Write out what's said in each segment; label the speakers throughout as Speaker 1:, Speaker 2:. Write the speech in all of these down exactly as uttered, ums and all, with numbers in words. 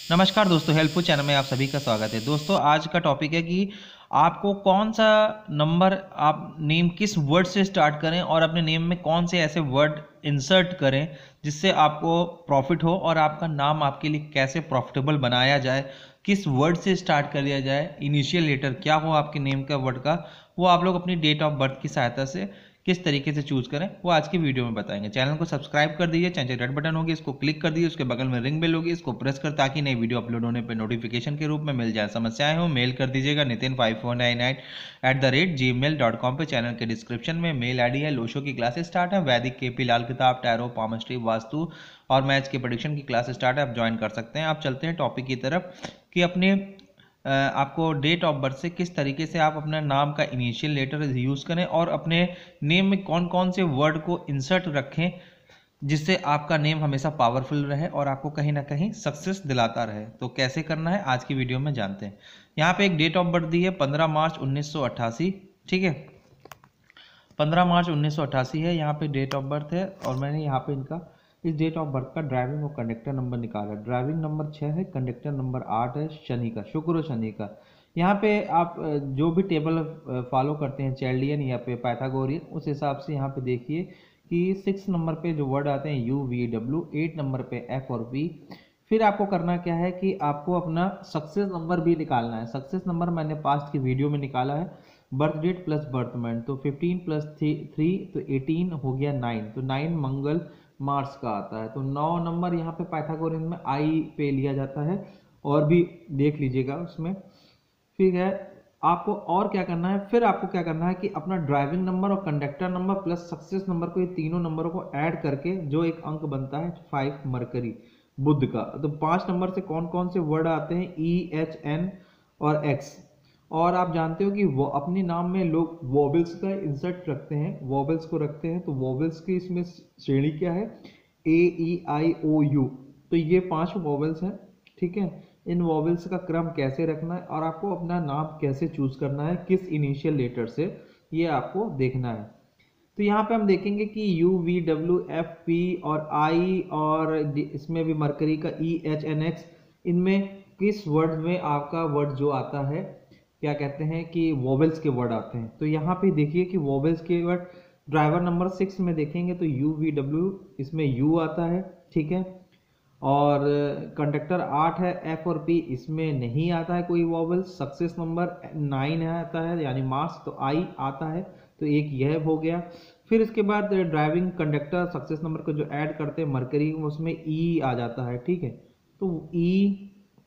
Speaker 1: नमस्कार दोस्तों, helpful channel में आप सभी का स्वागत है। दोस्तों आज का टॉपिक है कि आपको कौन सा नंबर, आप नेम किस वर्ड से स्टार्ट करें और अपने नेम में कौन से ऐसे वर्ड इंसर्ट करें जिससे आपको प्रॉफिट हो, और आपका नाम आपके लिए कैसे प्रॉफिटेबल बनाया जाए, किस वर्ड से स्टार्ट कर दिया जाए, इनिशियल लेटर क्या हो आपके नेम का वर्ड का, वो आप लोग अपनी डेट ऑफ बर्थ की सहायता से किस तरीके से चूज करें वो आज की वीडियो में बताएंगे। चैनल को सब्सक्राइब कर दीजिए, चैनल रेड बटन होगी इसको क्लिक कर दीजिए, उसके बगल में रिंग बेल होगी इसको प्रेस कर, ताकि नई वीडियो अपलोड होने पर नोटिफिकेशन के रूप में मिल जाए। समस्याएं हो मेल कर दीजिएगा Nitin five four nine nine at the rate ji mail dot com पर। चैनल के डिस्क्रिप्शन में मेल आई डी है। लोशो की क्लासेस स्टार्ट है, वैदिक के पी लाल किताब, टैरो, पामस्ट्री, वास्तु और मैच के प्रेडिक्शन की क्लास स्टार्ट है, आप ज्वाइन कर सकते हैं। आप चलते हैं टॉपिक की तरफ कि अपने आपको डेट ऑफ बर्थ से किस तरीके से आप अपना नाम का इनिशियल लेटर यूज़ करें और अपने नेम में कौन कौन से वर्ड को इंसर्ट रखें जिससे आपका नेम हमेशा पावरफुल रहे और आपको कहीं ना कहीं सक्सेस दिलाता रहे। तो कैसे करना है आज की वीडियो में जानते हैं। यहाँ पे एक डेट ऑफ बर्थ दी है पंद्रह मार्च उन्नीस सौ अट्ठासी। ठीक है, पंद्रह मार्च उन्नीस सौ अट्ठासी है यहाँ पे डेट ऑफ बर्थ है, और मैंने यहाँ पे इनका इस डेट ऑफ बर्थ का ड्राइविंग और कंडक्टर नंबर निकाला। ड्राइविंग नंबर छः है, कंडक्टर नंबर आठ है, शनि का, शुक्र और शनि का। यहाँ पे आप जो भी टेबल फॉलो करते हैं, चैल्डियन या पे पाइथागोरियन, उस हिसाब से यहाँ पे देखिए कि सिक्स नंबर पे जो वर्ड आते हैं U V W, eight number पे एफ और वी। फिर आपको करना क्या है कि आपको अपना सक्सेस नंबर भी निकालना है। सक्सेस नंबर मैंने पास्ट की वीडियो में निकाला है। Birth date plus birth month, तो फिफ्टीन प्लस थ्री तो एटीन हो गया नाइन, तो नाइन मंगल मार्च का आता है। तो नौ नंबर यहाँ पे पाइथागोरियन में आई पे लिया जाता है, और भी देख लीजिएगा उसमें। ठीक है, आपको और क्या करना है, फिर आपको क्या करना है कि अपना ड्राइविंग नंबर और conductor number plus success number को, ये तीनों नंबरों को ऐड करके जो एक अंक बनता है फाइव मरकरी, बुध का। तो पांच नंबर से कौन कौन से वर्ड आते हैं, ई एच एन और एक्स। और आप जानते हो कि वो अपने नाम में लोग वॉबल्स का इंसर्ट रखते हैं, वॉबल्स को रखते हैं। तो वॉबल्स की इसमें श्रेणी क्या है, ए ई आई ओ यू। तो ये पांच वॉबल्स हैं। ठीक है, इन वॉबल्स का क्रम कैसे रखना है और आपको अपना नाम कैसे चूज करना है, किस इनिशियल लेटर से, ये आपको देखना है। तो यहाँ पे हम देखेंगे कि U V W F P और आई, और इसमें भी मरकरी का ई एच एन एक्स, इनमें किस वर्ड में आपका वर्ड जो आता है, क्या कहते हैं कि वोवेल्स के वर्ड आते हैं। तो यहाँ पे देखिए कि वोवेल्स के वर्ड ड्राइवर नंबर सिक्स में देखेंगे तो यू वी डब्ल्यू, इसमें यू आता है। ठीक है, और कंडक्टर आठ है, एफ और पी, इसमें नहीं आता है कोई वोवेल। सक्सेस नंबर नाइन आता है यानी मार्क्स, तो आई आता है, तो एक यह हो गया। फिर इसके बाद ड्राइविंग कंडक्टर सक्सेस नंबर को जो ऐड करते हैं मरकरी, उसमें ई आ जाता है। ठीक है, तो ई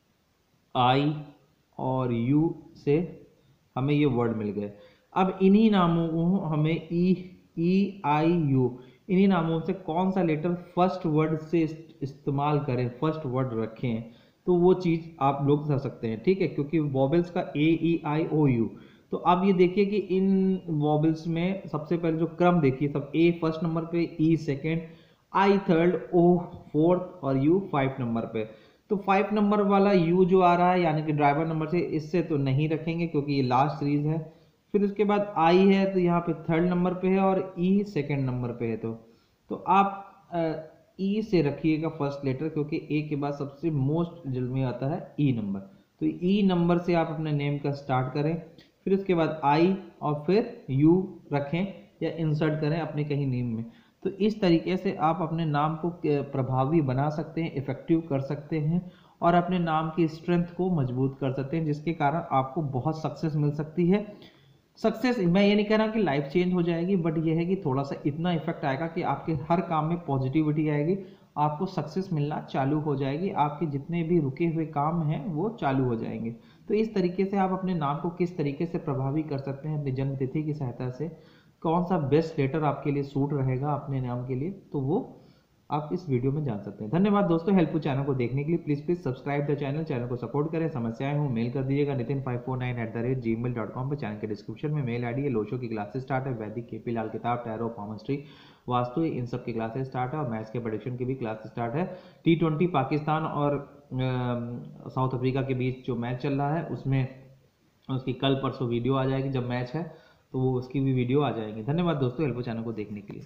Speaker 1: आई और यू से हमें ये वर्ड मिल गए। अब इन्हीं नामों को हमें ई ई आई यू, इन्हीं नामों से कौन सा लेटर फर्स्ट वर्ड से इस्तेमाल करें, फर्स्ट वर्ड रखें, तो वो चीज़ आप लोग कर सकते हैं। ठीक है, क्योंकि वॉबल्स का ए ई आई ओ यू। तो अब ये देखिए कि इन वॉबल्स में सबसे पहले जो क्रम देखिए, सब ए फर्स्ट नंबर पे, E second, I third, O fourth और यू फाइव नंबर पे। तो फाइव नंबर वाला यू जो आ रहा है यानी कि ड्राइवर नंबर से, इससे तो नहीं रखेंगे क्योंकि ये लास्ट सीरीज है। फिर उसके बाद आई है तो यहाँ पे थर्ड नंबर पे है, और ई सेकंड नंबर पे है। तो तो आप ई से रखिएगा फर्स्ट लेटर, क्योंकि ए के बाद सबसे मोस्ट जल्द में आता है ई नंबर। तो ई नंबर से आप अपने नेम का स्टार्ट करें, फिर उसके बाद आई और फिर यू रखें या इंसर्ट करें अपने कहीं नेम में। तो इस तरीके से आप अपने नाम को प्रभावी बना सकते हैं, इफेक्टिव कर सकते हैं, और अपने नाम की स्ट्रेंथ को मजबूत कर सकते हैं, जिसके कारण आपको बहुत सक्सेस मिल सकती है। सक्सेस मैं ये नहीं कह रहा कि लाइफ चेंज हो जाएगी, बट ये है कि थोड़ा सा इतना इफेक्ट आएगा कि आपके हर काम में पॉजिटिविटी आएगी, आपको सक्सेस मिलना चालू हो जाएगी, आपके जितने भी रुके हुए काम हैं वो चालू हो जाएंगे। तो इस तरीके से आप अपने नाम को किस तरीके से प्रभावी कर सकते हैं अपनी जन्म तिथि की सहायता से, कौन सा बेस्ट लेटर आपके लिए सूट रहेगा अपने नाम के लिए, तो वो आप इस वीडियो में जान सकते हैं। धन्यवाद दोस्तों, हेल्पफुल चैनल को देखने के लिए। Please please subscribe the channel, channel को सपोर्ट करें। समस्याएं हो मेल कर दीजिएगा Nitin five four nine at the rate ji mail dot com पर। चैनल के डिस्क्रिप्शन में मेल आई डी है। लोशो की क्लासेस स्टार्ट है, वैदिक के पी लाल किताब, टैरो, पामस्ट्री, वास्तु, इन सब की क्लासेस स्टार्ट है, और मैथ्स के प्रेडिक्शन की भी क्लास स्टार्ट है। टी ट्वेंटी पाकिस्तान और साउथ अफ्रीका के बीच जो मैच चल रहा है, उसमें उसकी कल परसों वीडियो आ जाएगी। जब मैच है तो वो उसकी भी वीडियो आ जाएगी। धन्यवाद दोस्तों, हेल्पफुल चैनल को देखने के लिए।